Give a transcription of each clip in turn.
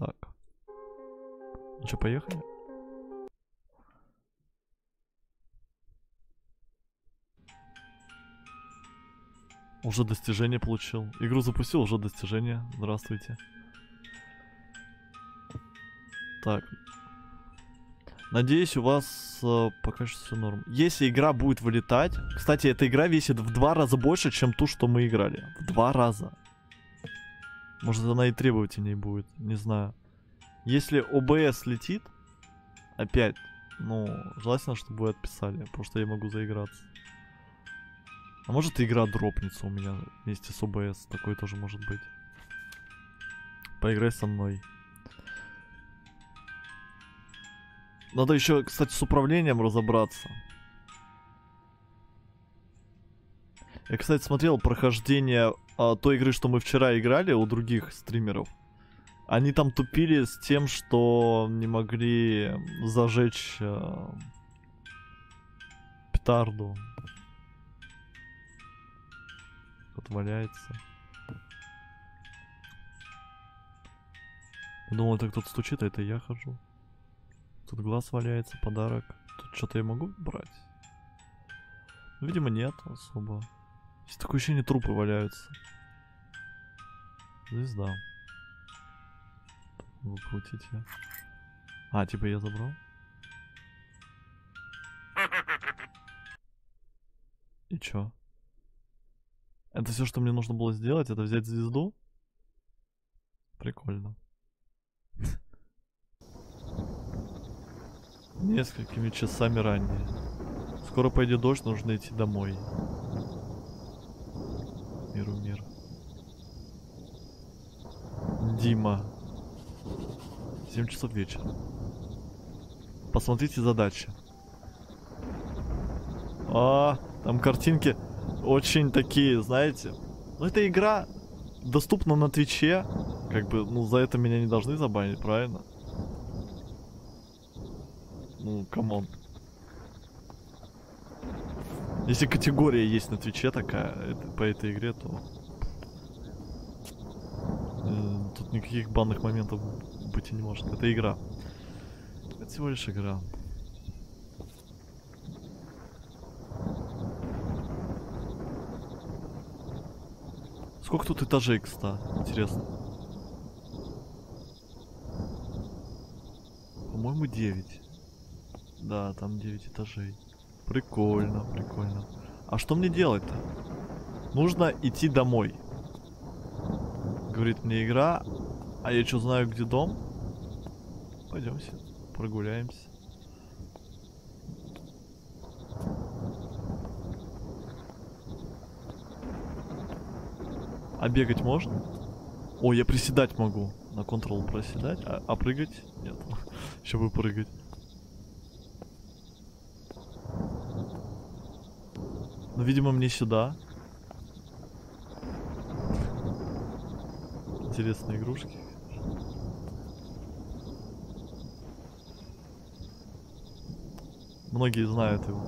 Так. Ну что, поехали? Уже достижение получил. Игру запустил, уже достижение. Здравствуйте. Так. Надеюсь, у вас пока что все норм. Если игра будет вылетать... Кстати, эта игра весит в 2 раза больше, чем ту, что мы играли. В 2 раза. Может, она и требовательней будет. Не знаю. Если ОБС летит... Опять. Ну, желательно, чтобы вы отписали. Потому что я могу заиграться. А может, игра дропнется у меня вместе с ОБС. Такое тоже может быть. Поиграй со мной. Надо еще, кстати, с управлением разобраться. Я, кстати, смотрел прохождение той игры, что мы вчера играли у других стримеров. Они там тупили с тем, что не могли зажечь петарду. Вот валяется. Я думал, это кто-то стучит, а это я хожу. Тут глаз валяется, подарок. Тут что-то я могу брать? Ну, видимо, нет особо. Есть такое ощущение, трупы валяются. Звезда. Выкрутить я. А, типа я забрал? И чё? Это все, что мне нужно было сделать, это взять звезду? Прикольно. Несколькими часами ранее. Скоро пойдет дождь, нужно идти домой. Миру мир. Дима. 7 часов вечера. Посмотрите задачи. Там картинки очень такие, знаете. Ну, эта игра доступна на Твиче. Как бы, ну, за это меня не должны забанить, правильно? Ну, камон. Если категория есть на Твиче такая, по этой игре, то... тут никаких банных моментов быть и не может. Это игра. Это всего лишь игра. Сколько тут этажей, кстати? Интересно. По-моему, 9. Да, там 9 этажей. Прикольно, прикольно. А что мне делать-то? Нужно идти домой. Говорит мне игра. А я что, знаю, где дом? Пойдемте, прогуляемся. А бегать можно? О, я приседать могу. На Ctrl проседать. А прыгать? Нет. Еще бы прыгать. Ну, видимо, мне сюда. Интересные игрушки. Многие знают его.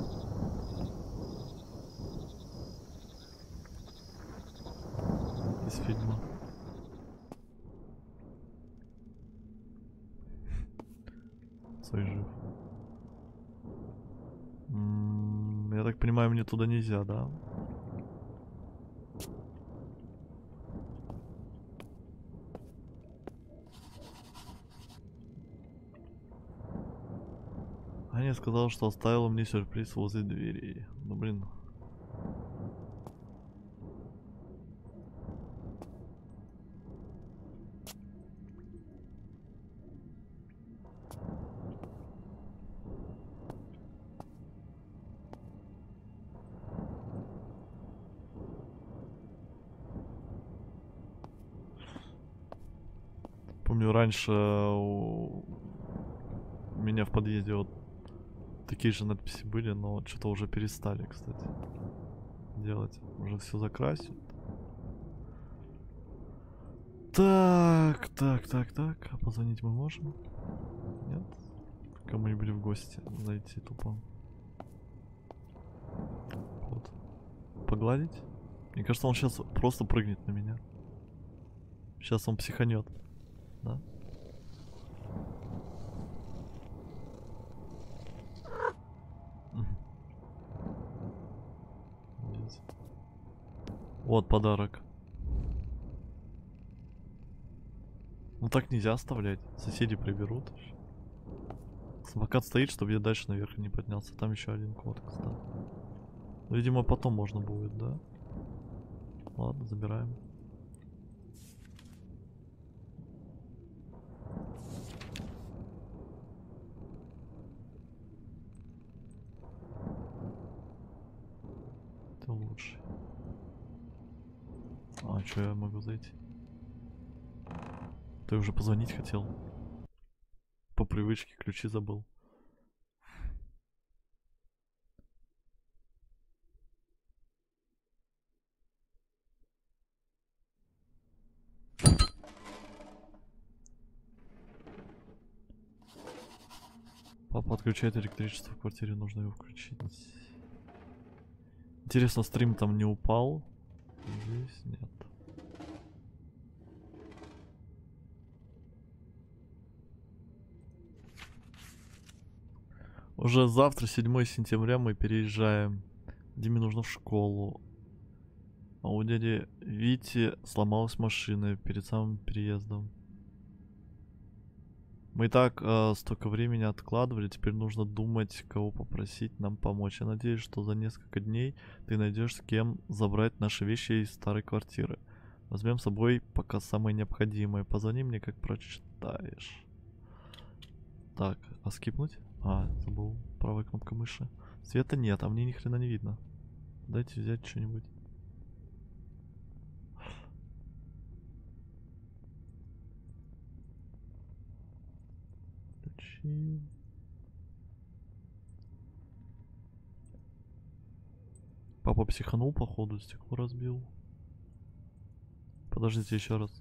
Из фильма. Сой жив. Я так понимаю, мне туда нельзя, да? Аня сказала, что оставила мне сюрприз возле двери. Ну блин. Помню, раньше у меня в подъезде вот такие же надписи были, но что-то уже перестали, кстати, делать. Уже все закрасят. Так. А позвонить мы можем? Нет? Кому-нибудь в гости зайти тупо. Вот. Погладить? Мне кажется, он сейчас просто прыгнет на меня. Сейчас он психанет. Да? Вот подарок. Ну так нельзя оставлять. Соседи приберут. Самокат стоит, чтобы я дальше наверх не поднялся. Там еще один код, кстати. Ну, видимо, потом можно будет, да? Ладно, забираем. Это лучше. А, что я могу зайти? Ты уже позвонить хотел? По привычке ключи забыл. Папа отключает электричество в квартире, нужно его включить. Интересно, стрим там не упал? Здесь нет. Уже завтра, 7 сентября, мы переезжаем. Диме нужно в школу. А у дяди Вити сломалась машина перед самым переездом. Мы и так столько времени откладывали, теперь нужно думать, кого попросить нам помочь. Я надеюсь, что за несколько дней ты найдешь с кем забрать наши вещи из старой квартиры. Возьмем с собой пока самое необходимое. Позвони мне, как прочитаешь. Так, а скипнуть? А, забыл. Правая кнопка мыши. Света нет, а мне ни хрена не видно. Дайте взять что-нибудь. Папа психанул, походу, стекло разбил. Подождите еще раз.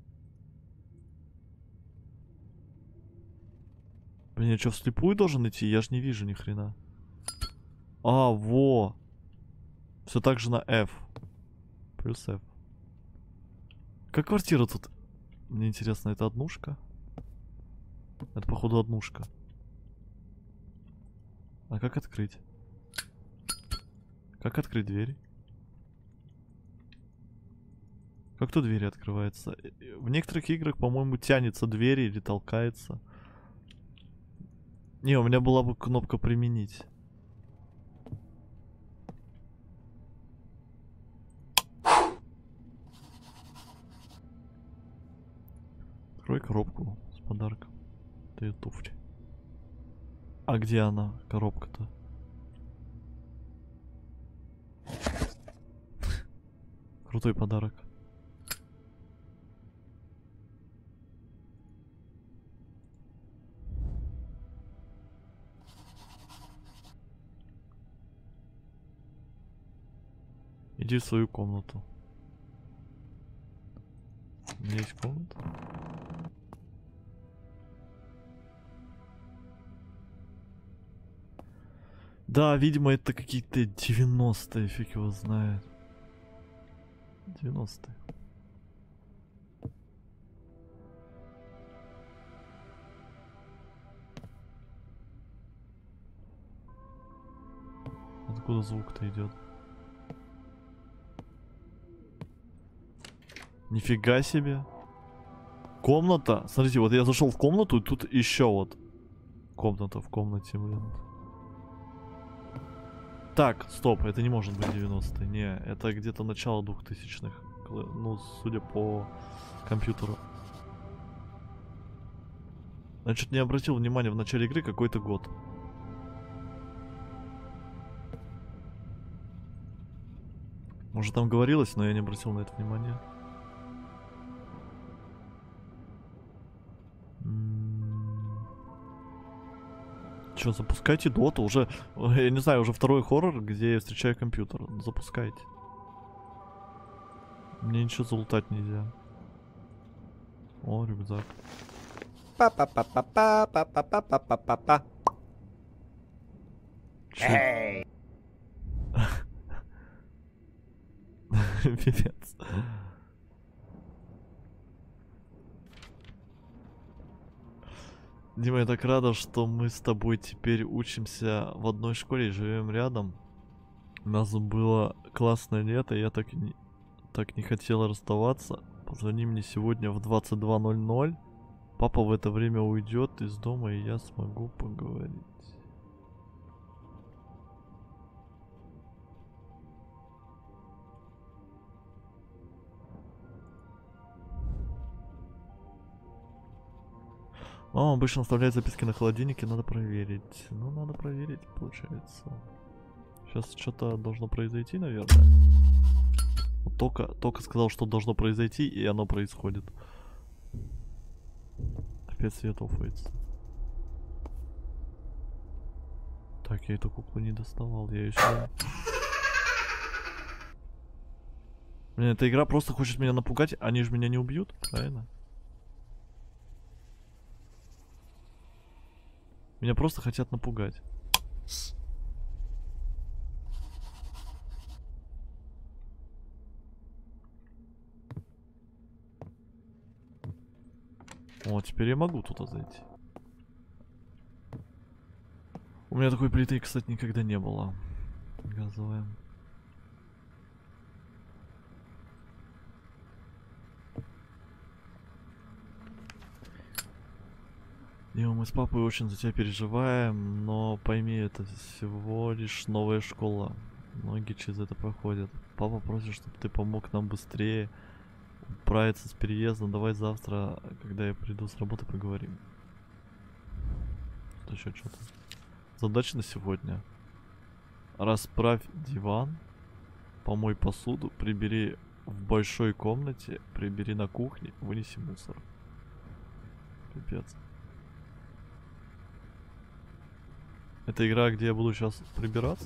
Блин, я что, вслепую должен идти? Я ж не вижу ни хрена. А, во! Все так же на F. Плюс F. Как квартира тут? Мне интересно, это однушка? Это, походу, однушка. А как открыть? Как открыть дверь? Как тут двери открываются? В некоторых играх, по-моему, тянется дверь или толкается. Не, у меня была бы кнопка применить. Открой коробку с подарком. Это ее туфли. А где она, коробка-то? Крутой подарок. Иди в свою комнату. У меня есть комната. Да, видимо, это какие-то 90-е, фиг его знает. 90-е. Откуда звук-то идет? Нифига себе. Комната. Смотрите, вот я зашел в комнату, и тут еще вот комната в комнате, блин. Так, стоп, это не может быть 90-е. Не, это где-то начало 2000-х. Ну, судя по компьютеру. Значит, не обратил внимания в начале игры какой-то год. Может, там говорилось, но я не обратил на это внимания. Че, запускайте доту уже. Я не знаю, уже второй хоррор, где я встречаю компьютер. Запускайте. Мне ничего залутать нельзя. О, рюкзак. Па-па-па-па-па-па-па-па-па-па. Эй! Пипец. Дима, я так рада, что мы с тобой теперь учимся в одной школе и живем рядом. У нас было классное лето, я так Так не хотела расставаться. Позвони мне сегодня в 22:00. Папа в это время уйдет из дома, и я смогу поговорить. Мама обычно оставляет записки на холодильнике, надо проверить. Ну, надо проверить, получается. Сейчас что-то должно произойти, наверное. Вот только сказал, что должно произойти, и оно происходит. Опять свет офается. Так, я эту куклу не доставал, я ее сюда... Блин, эта игра просто хочет меня напугать, они же меня не убьют, правильно? Меня просто хотят напугать. О, теперь я могу туда зайти. У меня такой плиты, кстати, никогда не было. Газовая. Дима, мы с папой очень за тебя переживаем, но пойми, это всего лишь новая школа. Многие через это проходят. Папа просит, чтобы ты помог нам быстрее управиться с переездом. Давай завтра, когда я приду с работы, поговорим. Тут еще что-то. Задача на сегодня. Расправь диван, помой посуду, прибери в большой комнате, прибери на кухне, вынеси мусор. Пипец. Это игра, где я буду сейчас прибираться?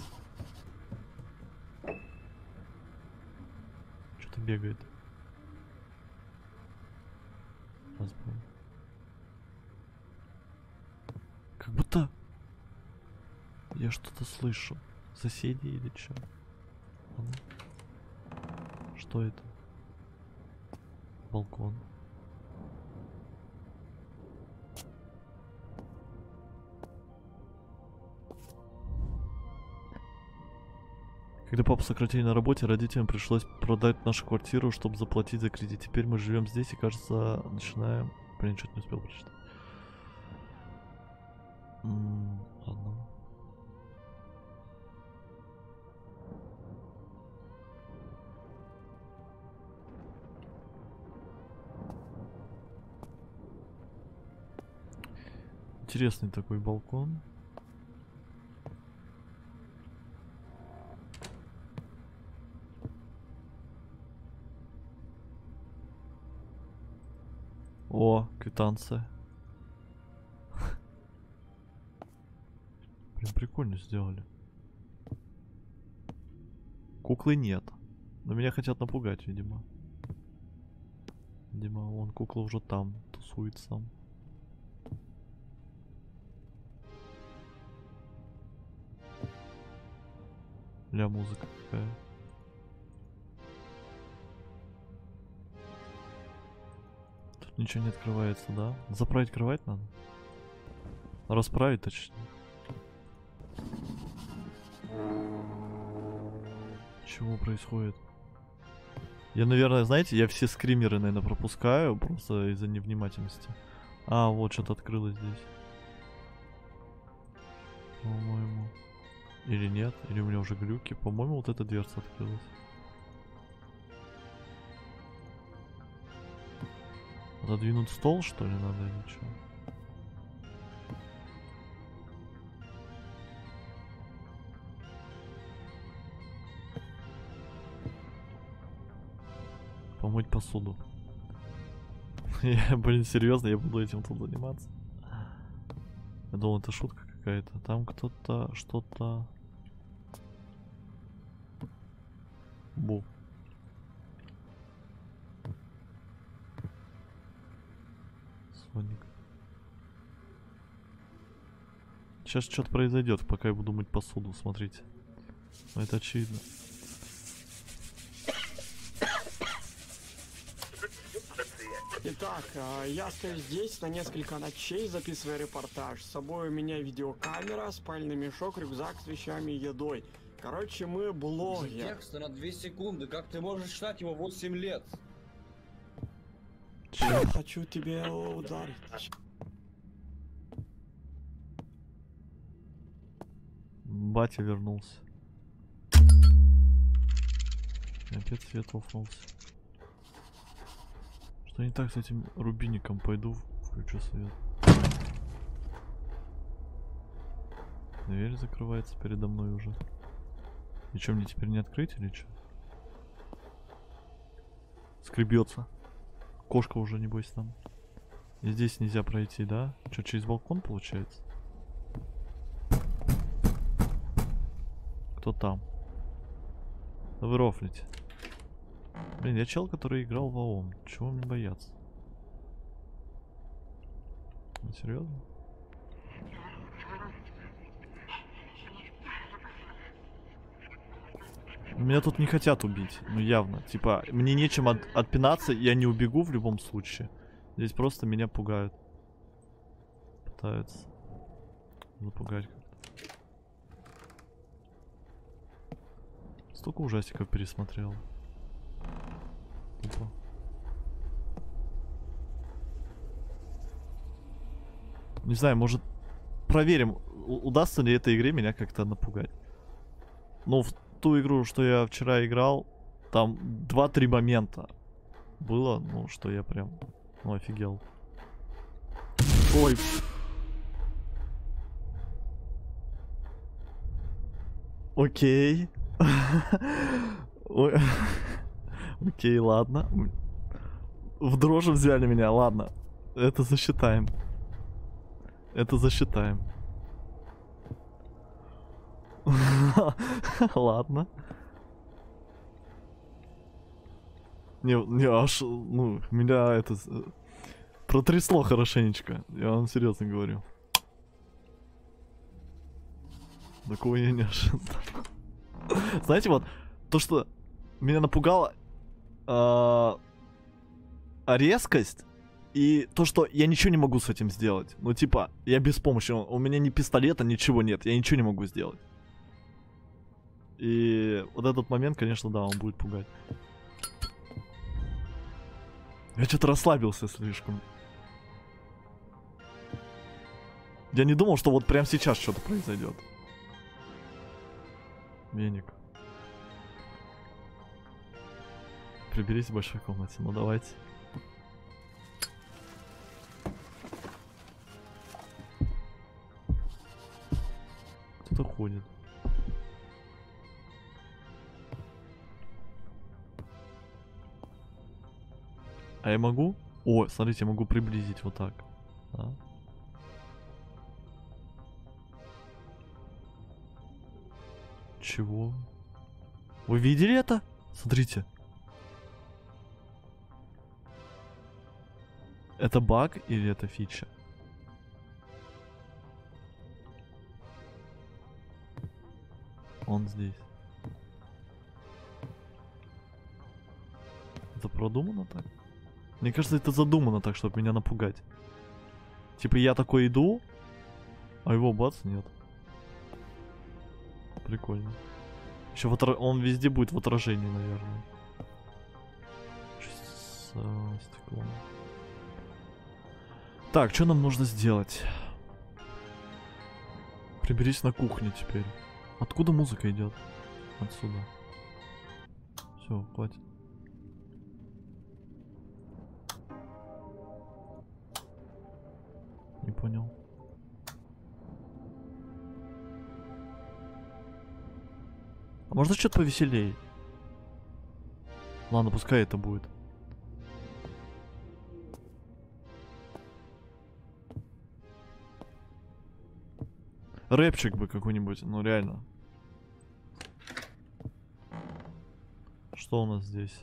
Что-то бегает. Как будто я что-то слышу. Соседи или что? Что это? Балкон. Когда папу сократили на работе, родителям пришлось продать нашу квартиру, чтобы заплатить за кредит. Теперь мы живем здесь и, кажется, начинаем... Блин, что-то не успел прочитать. Ладно. Интересный такой балкон. О, квитанция. Блин, прикольно сделали. Куклы нет. Но меня хотят напугать, видимо. Видимо, вон кукла уже там тусуется. Ля, музыка какая. Тут ничего не открывается, да? Заправить кровать надо? Расправить, точнее. Чего происходит? Я, наверное, знаете, я все скримеры, наверное, пропускаю просто из-за невнимательности. А, вот что-то открылось здесь. По-моему. Или нет? Или у меня уже глюки? По-моему, вот эта дверца открылась. Задвинуть стол, что ли, надо или что? Помыть посуду. Я, блин, серьезно, я буду этим тут заниматься. Я думал, это шутка какая-то. Там кто-то что-то... Бу. Соник. Сейчас что-то произойдет, пока я буду мыть посуду, смотрите. Но это очевидно. Итак, я стою здесь на несколько ночей, записывая репортаж. С собой у меня видеокамера, спальный мешок, рюкзак с вещами и едой. Короче, мы блогер. Текста на 2 секунды. Как ты можешь читать его 8 лет? Я хочу тебя ударить. Батя вернулся. И опять свет лопнулся. Что не так с этим рубиником? Пойду включу свет. Дверь закрывается передо мной уже. И что, мне теперь не открыть или что? Скребется. Кошка уже, небось, там. И здесь нельзя пройти, да? Что, через балкон получается? Кто там? Да вы рофлите. Блин, я чел, который играл в ООМ. Чего мне бояться? Ну, серьезно? Меня тут не хотят убить, ну явно. Типа, мне нечем отпинаться, я не убегу в любом случае. Здесь просто меня пугают. Пытаются запугать как-то. Столько ужастиков пересмотрел. Тупо. Не знаю, может проверим, удастся ли этой игре меня как-то напугать. Ну, в ту игру, что я вчера играл, там 2-3 момента было, ну, что я прям, ну, офигел. Ой. Окей. Ой. Окей, ладно. В дрожи взяли меня, ладно. Это засчитаем. Это засчитаем. Ладно. Не, аж, ну, меня это протрясло хорошенечко. Я вам серьезно говорю. Такого я не ожидал. Знаете, вот, то, что меня напугало, резкость и то, что я ничего не могу с этим сделать. Ну, типа, я беспомощен. У меня ни пистолета, ничего нет. Я ничего не могу сделать. И вот этот момент, конечно, да, он будет пугать. Я что-то расслабился слишком. Я не думал, что вот прямо сейчас что-то произойдет. Веник. Приберись в большой комнате. Ну давайте. Кто-то ходит. А я могу? О, смотрите, я могу приблизить вот так. Да? Чего? Вы видели это? Смотрите. Это баг или это фича? Он здесь. Это продумано так? Мне кажется, это задумано так, чтобы меня напугать. Типа я такой иду, а его бац, нет. Прикольно. Еще он везде будет в отражении, наверное. С стеклом. Так, что нам нужно сделать? Приберись на кухне теперь. Откуда музыка идет? Отсюда. Все, хватит. Не понял. А можно что-то повеселее? Ладно, пускай это будет. Рэпчик бы какой-нибудь, ну реально. Что у нас здесь?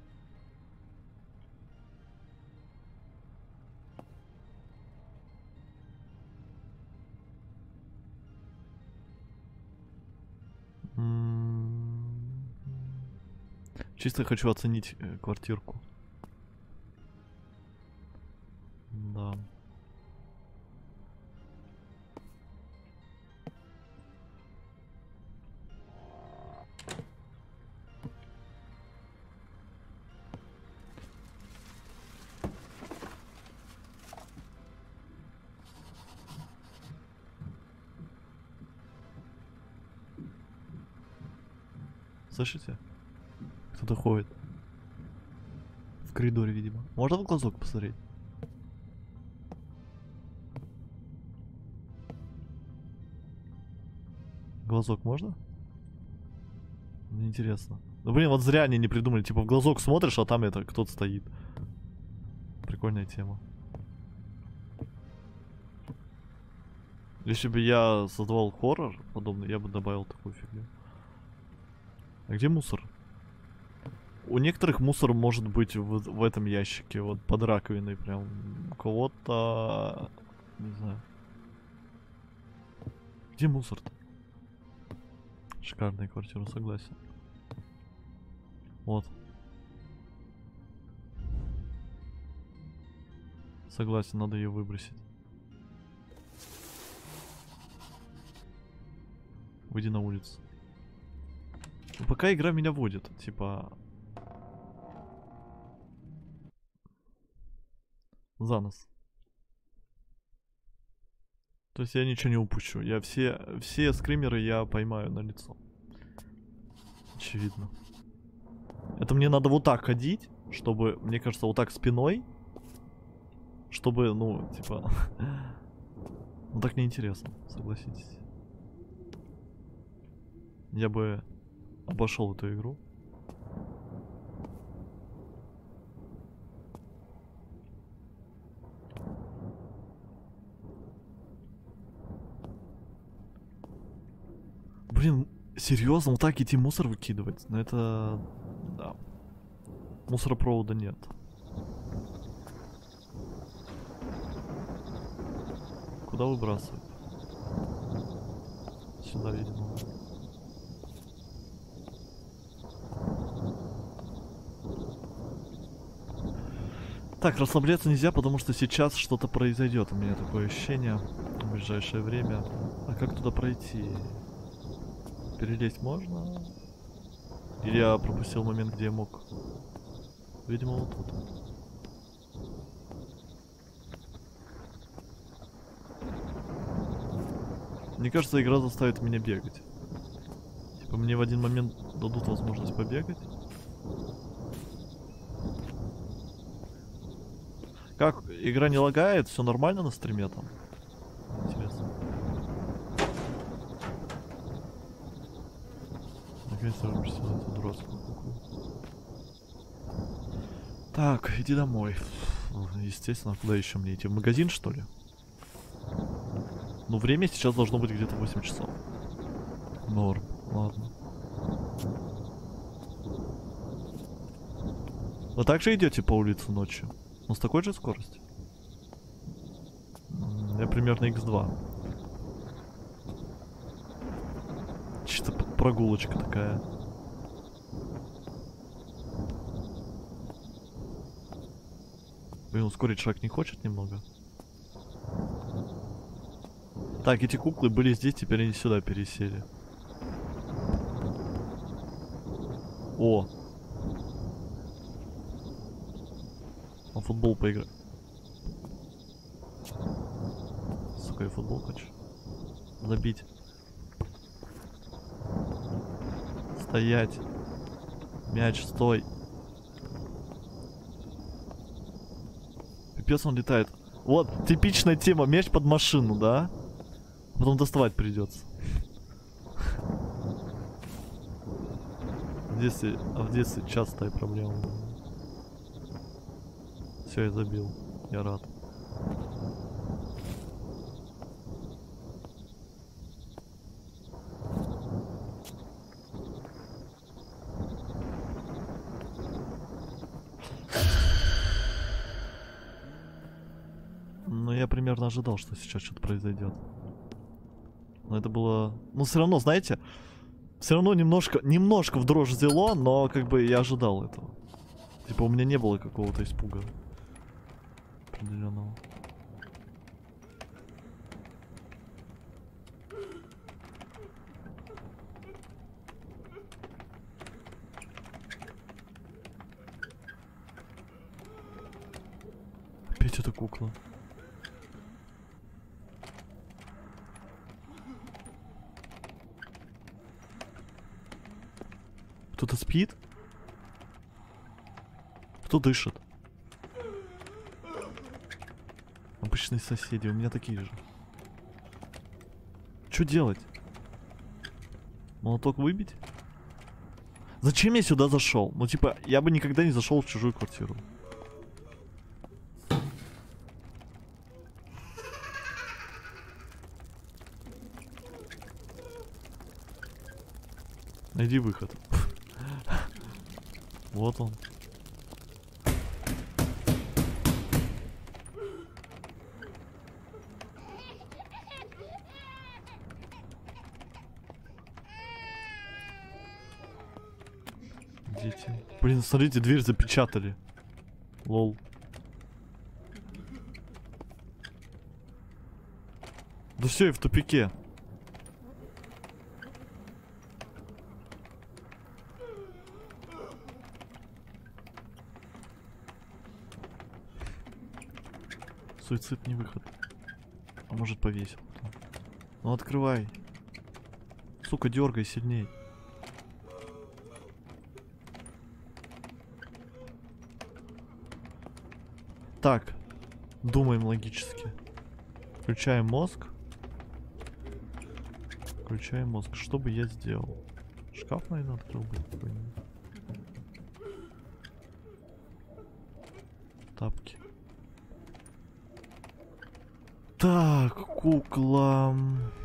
Чисто хочу оценить квартирку. Да. Слышите? Кто-то ходит. В коридоре, видимо. Можно в глазок посмотреть? Глазок можно? Мне интересно. Ну блин, вот зря они не придумали. Типа в глазок смотришь, а там это кто-то стоит. Прикольная тема. Если бы я создавал хоррор подобный, я бы добавил такую фигню. А где мусор? У некоторых мусор может быть в этом ящике, вот под раковиной прям. У кого-то... Не знаю. Где мусор-то? Шикарная квартира, согласен. Вот. Согласен, надо ее выбросить. Выйди на улицу. Ну, пока игра меня водит, типа... За нос. То есть я ничего не упущу. Я все скримеры я поймаю на лицо. Очевидно. Это мне надо вот так ходить, чтобы, мне кажется, вот так спиной. Чтобы, ну, типа... Ну так неинтересно, согласитесь. Я бы обошел эту игру. Блин, серьезно, вот так идти мусор выкидывать? Ну это... Да. Мусоропровода нет. Куда выбрасывать? Сюда, видимо. Так, расслабляться нельзя, потому что сейчас что-то произойдет. У меня такое ощущение в ближайшее время. А как туда пройти? Перелезть можно? Или я пропустил момент, где я мог? Видимо, вот тут. Мне кажется, игра заставит меня бегать. Типа мне в один момент дадут возможность побегать. Как? Игра не лагает? Все нормально на стриме там? Интересно. Наконец-то выпустил эту дурацкую куклу. Так, иди домой. Естественно, куда еще мне идти? В магазин, что ли? Ну, время сейчас должно быть где-то 8 часов. Норм, ладно. Вы также идете по улице ночью? Ну, с такой же скоростью? Я примерно x2. Чисто прогулочка такая. Блин, ускорить шаг не хочет немного? Так, эти куклы были здесь, теперь они сюда пересели. О! А футбол поиграть. Сука, я футбол хочу. Забить. Стоять. Мяч, стой. Пипец, он летает. Вот, типичная тема. Мяч под машину, да? Потом доставать придется. В детстве частая проблема. Все, я забил. Я рад. Ну, я примерно ожидал, что сейчас что-то произойдет. Но это было... Ну, все равно, знаете, все равно немножко в дрожь взяло, но как бы я ожидал этого. Типа у меня не было какого-то испуга определенного. Опять эта кукла. Кто-то спит? Кто дышит? Обычные соседи, у меня такие же. Что делать? Молоток выбить? Зачем я сюда зашел? Ну, типа, я бы никогда не зашел в чужую квартиру. Найди выход. Вот он. Дети. Блин, смотрите, дверь запечатали. Лол. Да все, я в тупике. Суицид не выход. А может повесил. Ну открывай. Сука, дергай сильней. Так. Думаем логически. Включаем мозг. Включаем мозг. Что бы я сделал? Шкаф, наверное, открыл бы какой-нибудь. Тапки. Так, кукла.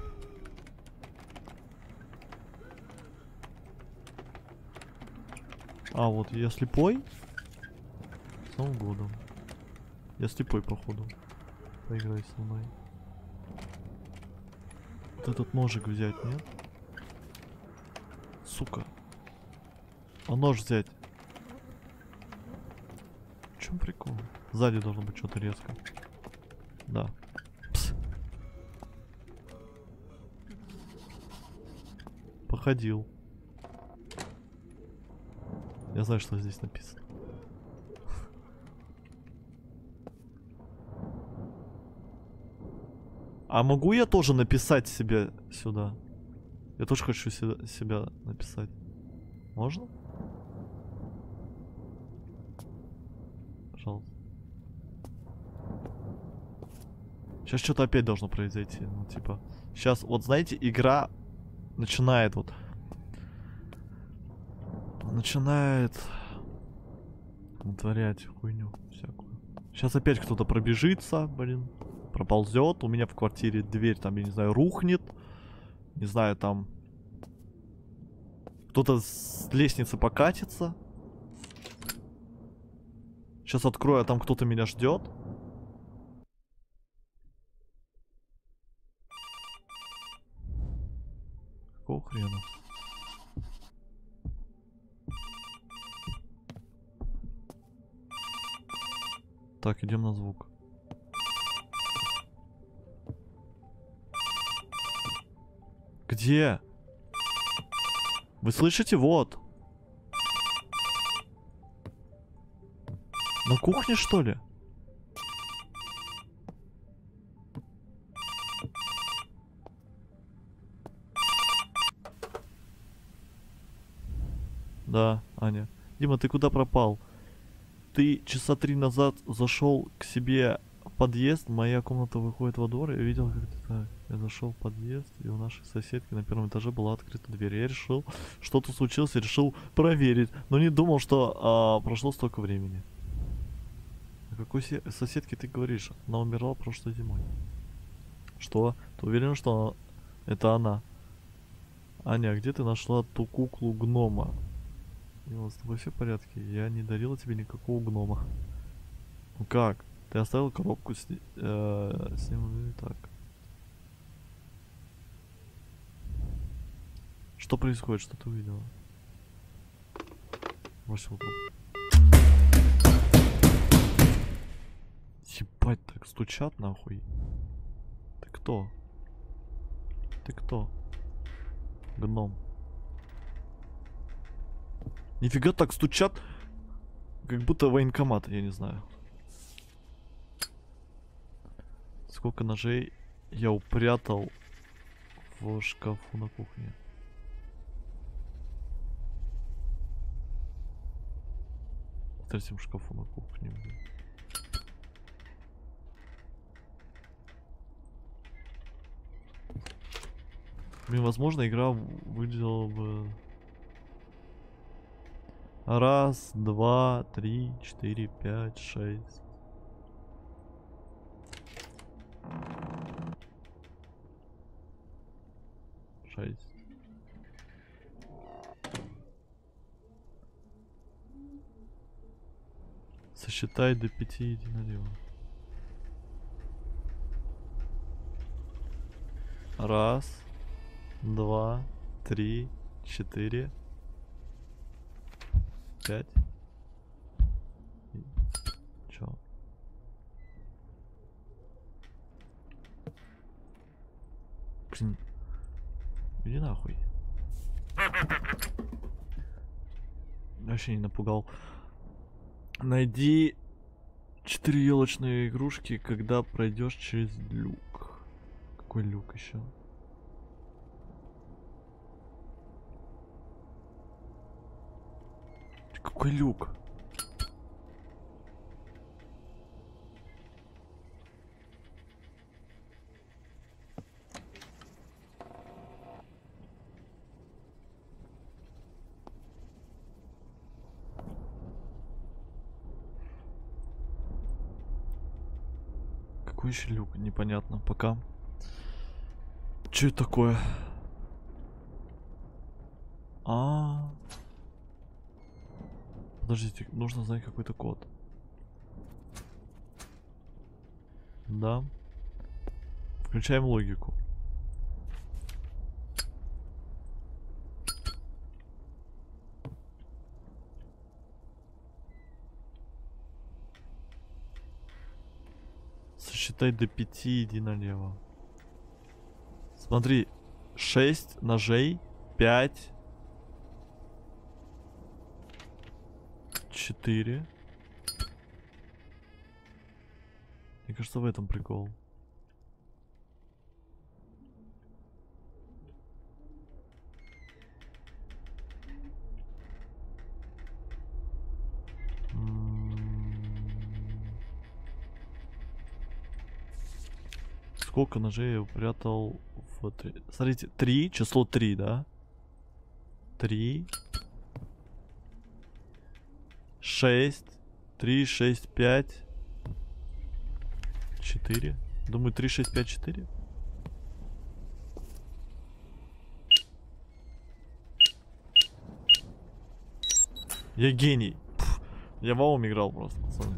А, вот я слепой. С Новым годом. Я слепой, походу. Поиграй со мной. Вот этот ножик взять, нет? Сука. А нож взять. В чем прикол? Сзади должно быть что-то резко. Да. Пс. Походил. Я знаю, что здесь написано. А могу я тоже написать себе сюда? Я тоже хочу себя написать. Можно? Пожалуйста. Сейчас что-то опять должно произойти. Ну, типа. Сейчас, вот знаете, игра начинает вот. Начинает вытворять хуйню всякую. Сейчас опять кто-то пробежится, блин. Проползет. У меня в квартире дверь там, я не знаю, рухнет. Не знаю, там кто-то с лестницы покатится. Сейчас открою, а там кто-то меня ждет. Какого хрена? Так, идем на звук. Где? Вы слышите? Вот. На кухне, что ли? Да, Аня. Дима, ты куда пропал? Ты часа 3 назад зашел к себе в подъезд. Моя комната выходит во двор. Я видел, как ты так. Я зашел в подъезд, и у нашей соседки на первом этаже была открыта дверь. Я решил, что-то случилось, и решил проверить. Но не думал, что прошло столько времени. О какой соседке ты говоришь? Она умерла прошлой зимой. Что? Ты уверен, что это она? Аня, где ты нашла ту куклу гнома? Мила, с тобой все в порядке? Я не дарила тебе никакого гнома. Ну как? Ты оставил коробку с ним? Так. Что происходит? Что ты увидела? Бросил трубку. Ебать, так стучат нахуй. Ты кто? Ты кто? Гном. Нифига так стучат. Как будто военкомат, я не знаю. Сколько ножей я упрятал в шкафу на кухне. в третьем шкафу на кухне. Блин. Блин, возможно, игра выглядела бы... Раз, два, три, 4, 5, 6. Сосчитай до 5 и иди налево. Раз, два, 3, 4, 5. Чё? Блин. Иди нахуй. Вообще не напугал. Найди 4 елочные игрушки, когда пройдешь через люк. Какой люк еще? Какой люк? Какой еще люк? Непонятно пока. Что это такое? Подождите, нужно знать какой-то код. Да. Включаем логику. Сосчитай до 5, иди налево. Смотри, 6 ножей, 5, 4. Мне кажется, в этом прикол. Сколько ножей я упрятал в... Смотрите, 3, число 3, да? 3, 6, 3, 6, 5, 4. Думаю, 3, 6, 5, 4. Я гений. Пф, я в АОМ играл просто, пацаны.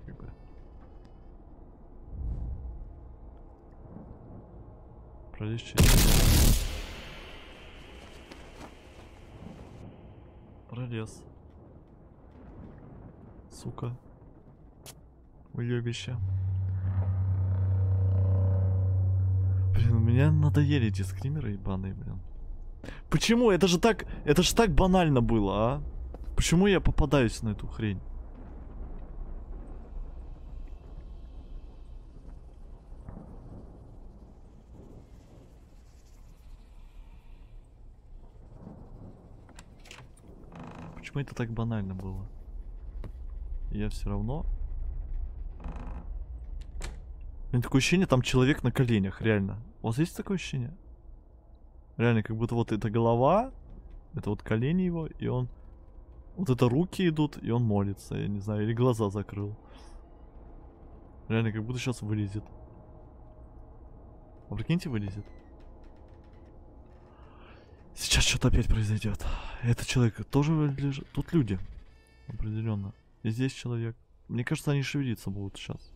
Пролез через... Пролез. Сука. Уёбище. Блин, у меня надоели эти скримеры ебаные, блин. Почему? Это же так банально было, а? Почему я попадаюсь на эту хрень? Почему это так банально было? Я все равно... У меня такое ощущение, там человек на коленях, реально. У вас есть такое ощущение? Реально, как будто вот эта голова, это вот колени его, и он... Вот это руки идут, и он молится, я не знаю, или глаза закрыл. Реально, как будто сейчас вылезет. А прикиньте, вылезет. Сейчас что-то опять произойдет. Этот человек тоже лежит. Тут люди. Определенно. И здесь человек. Мне кажется, они шевелиться будут сейчас.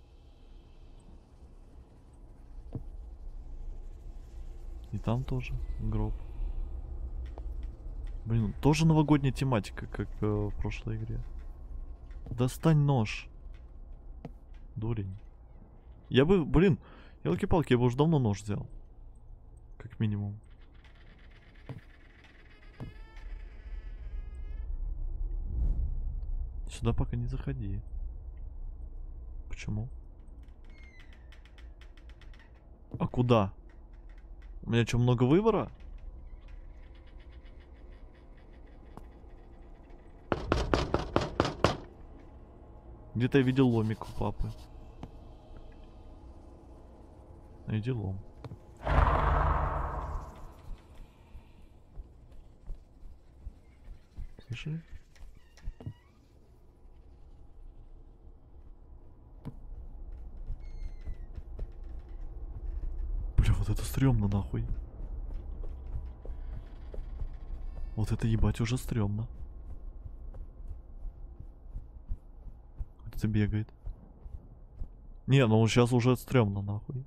И там тоже гроб. Блин, тоже новогодняя тематика, как в прошлой игре. Достань нож. Дурень. Я бы, блин, елки-палки, я бы уже давно нож взял. Как минимум. Сюда пока не заходи. Почему? А куда? У меня что, много выбора? Где-то я видел ломик у папы. Найди лом. Слышали? Бля, вот это стрёмно нахуй. Вот это ебать уже стрёмно. Это бегает. Не, ну сейчас уже стрёмно нахуй.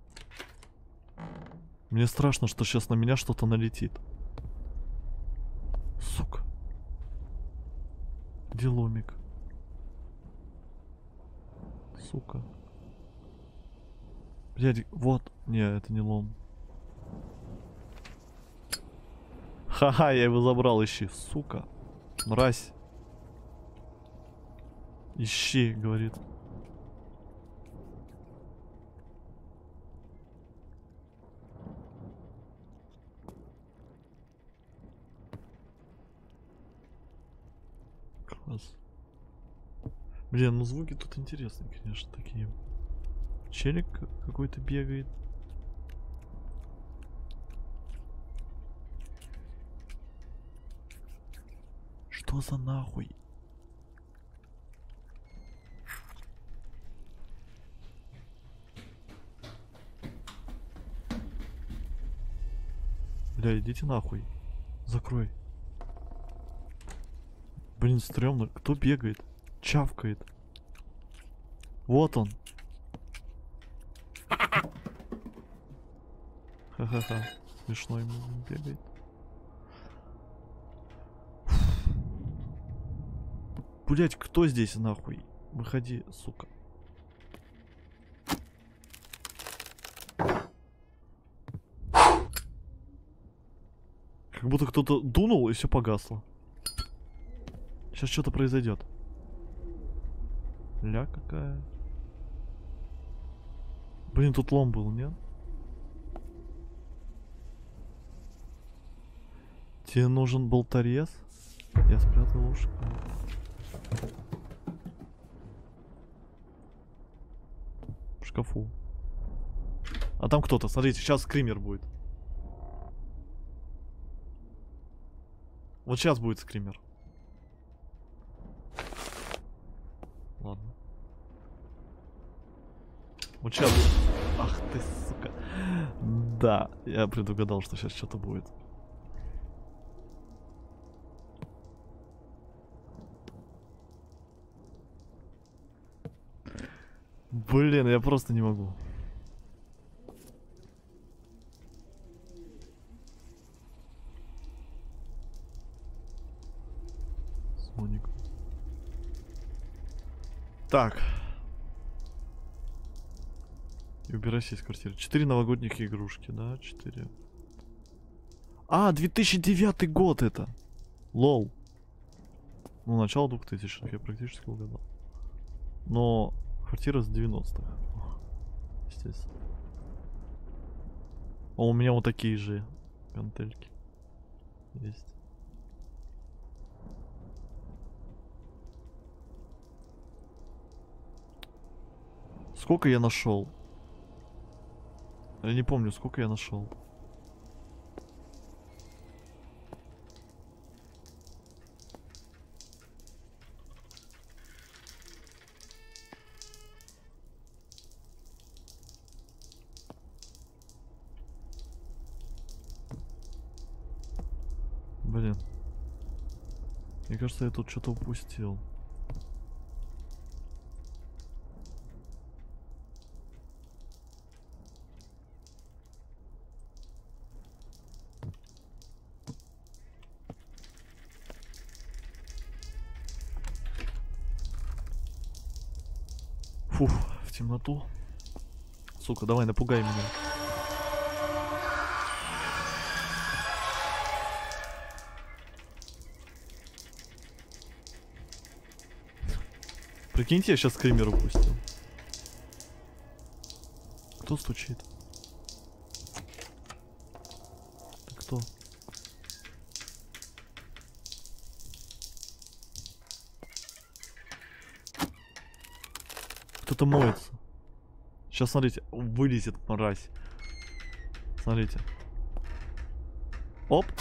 Мне страшно, что сейчас на меня что-то налетит. Сука. Где ломик? Сука. Блядь, вот. Не, это не лом. Ха-ха, я его забрал, ищи. Сука. Мразь. Ищи, говорит. Класс. Блин, ну звуки тут интересные, конечно, такие. Челик какой-то бегает. Что за нахуй? Бля, идите нахуй. Закрой. Блин, стрёмно. Кто бегает? Чавкает. Вот он. Ха-ха-ха. Смешно ему бегает. Блять, кто здесь нахуй? Выходи, сука. Как будто кто-то дунул и все погасло. Сейчас что-то произойдет. Ля какая. Блин, тут лом был, нет? Тебе нужен болторез? Я спрятал ушко. В шкафу. А там кто-то, смотрите, сейчас скример будет. Вот сейчас будет скример. Ладно. Вот сейчас. Ах ты, сука. Да, я предугадал, что сейчас что-то будет. Блин, я просто не могу. Соник. Так. И убирайся из квартиры. 4 новогодних игрушки, да? 4. А, 2009 год это. Лол. Ну, начало 2000-х, я практически угадал. Но квартира с 90-х. Естественно. О, у меня вот такие же гантельки есть. Сколько я нашел? Я не помню, сколько я нашел. Блин. Мне кажется, я тут что-то упустил. Фух, в темноту. Сука, давай, напугай меня. Прикиньте, я сейчас скример упустил. Кто стучит? Это кто? что моется. Сейчас, смотрите, вылезет мразь. Смотрите. Оп.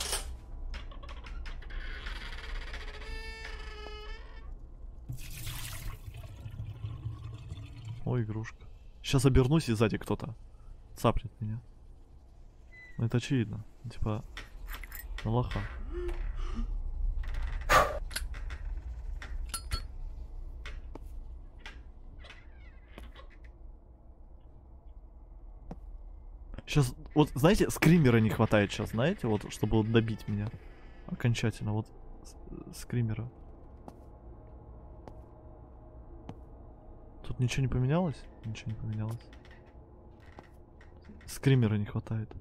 Ой, игрушка. Сейчас обернусь, и сзади кто-то цапнет меня. Ну, это очевидно. Типа, на лоха. Сейчас, вот, знаете, скримера не хватает сейчас, знаете, вот, чтобы вот добить меня окончательно, вот, скримера. Тут ничего не поменялось? Ничего не поменялось. Скримера не хватает.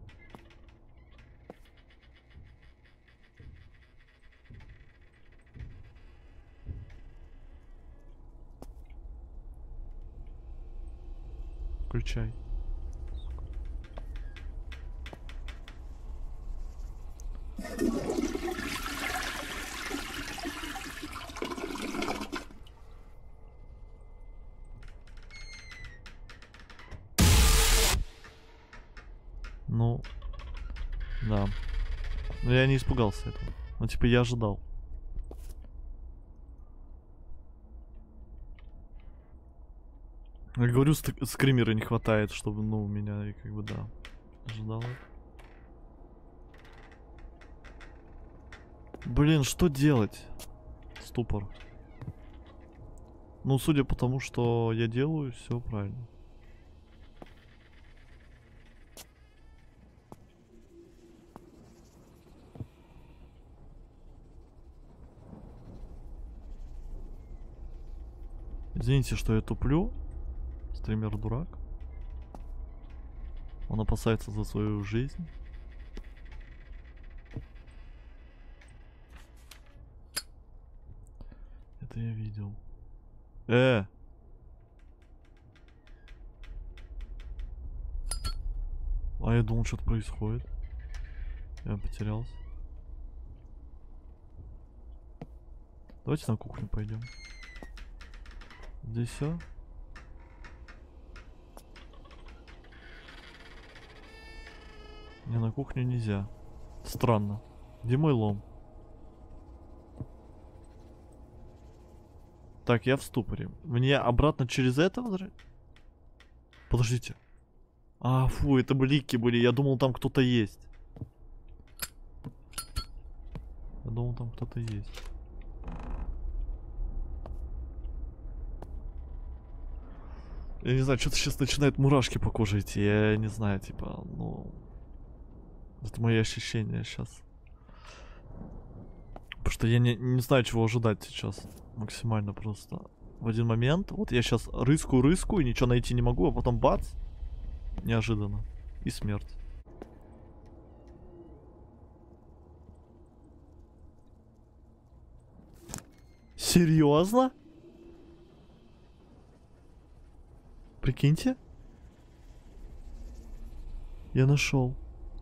Включай. Ну, да. Но я не испугался этого. Ну, типа, я ожидал. Я говорю, скримера не хватает, чтобы, ну, меня, и как бы, да, ожидал. Блин, что делать? Ступор. Ну, судя по тому, что я делаю, все правильно. Извините, что я туплю. Стример дурак. Он опасается за свою жизнь. Это я видел. А я думал, что-то происходит. Я потерялся. Давайте на кухню пойдем. Здесь все. Не, на кухню нельзя. Странно. Где мой лом? Так, я в ступоре. Мне обратно через это возвращать? Подождите. А, фу, это блики были. Я думал, там кто-то есть. Я думал, там кто-то есть. Я не знаю, что-то сейчас начинает мурашки по коже идти. Я не знаю, типа, ну... Это мои ощущения сейчас. Потому что я не знаю, чего ожидать сейчас. Максимально просто. В один момент. Вот я сейчас рыскаю, и ничего найти не могу, а потом бац. Неожиданно. И смерть. Серьезно? Прикиньте. Я нашел.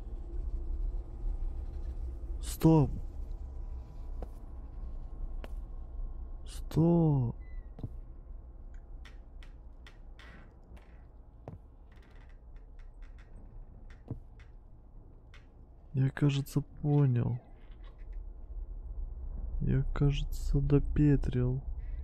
Стоп. Стоп. Я, кажется, понял. Я, кажется, допетрил.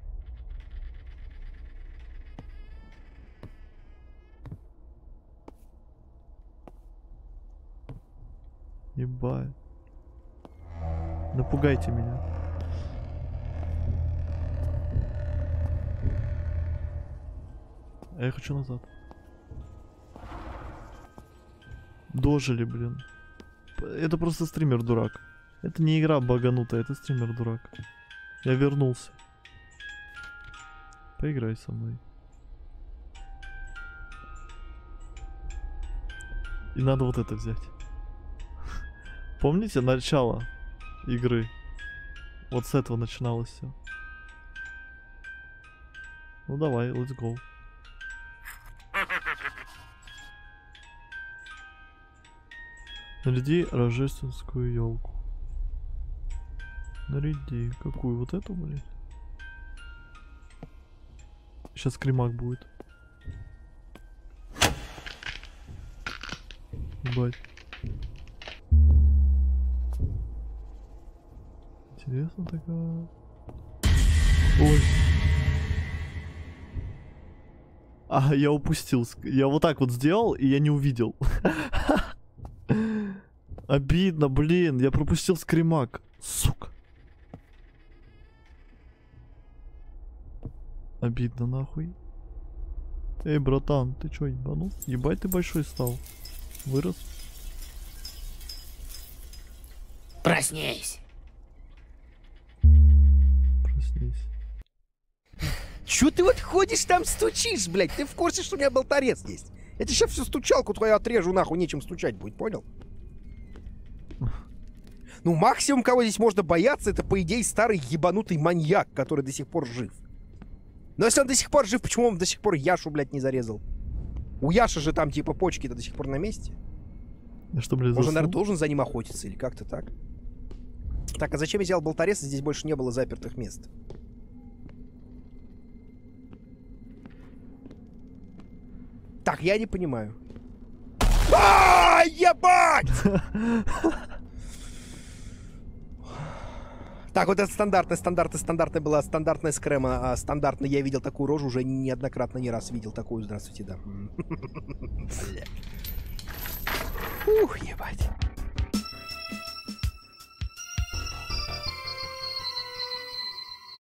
Ебать. Напугайте меня. А я хочу назад. Дожили, блин. Это просто стример дурак. Это не игра баганутая, это стример дурак. Я вернулся. Поиграй со мной. И надо вот это взять. Помните начало игры? Вот с этого начиналось все. Ну давай, let's go. Наряди рождественскую елку. Наряди. Какую? Вот эту, блядь? Сейчас кремак будет. Ебать. Интересно такая. Ой. А, я упустил. Я вот так вот сделал, и я не увидел. Обидно, блин. Я пропустил скримак. Сука. Обидно, нахуй. Эй, братан, ты чё, ебанул? Ебать, ты большой стал. Вырос. Проснись. Проснись. Чё ты вот ходишь там стучишь, блядь? Ты в курсе, что у меня болторез есть? Я тебе сейчас всю стучалку твою отрежу, нахуй, нечем стучать будет, понял? Ну, максимум, кого здесь можно бояться, это, по идее, старый ебанутый маньяк, который до сих пор жив. Но если он до сих пор жив, почему он до сих пор Яшу, блядь, не зарезал? У Яши же там, типа, почки-то до сих пор на месте. Я что, блядь, Он же, наверное, заснул? должен за ним охотиться или как-то так. Так, а зачем я взял болторез, и здесь больше не было запертых мест? Так, я не понимаю. А, ебать! Так, вот это стандартная была стандартная скрема. А стандартно я видел такую рожу уже неоднократно, не раз видел такую. Здравствуйте, да. Бля. Ух, ебать.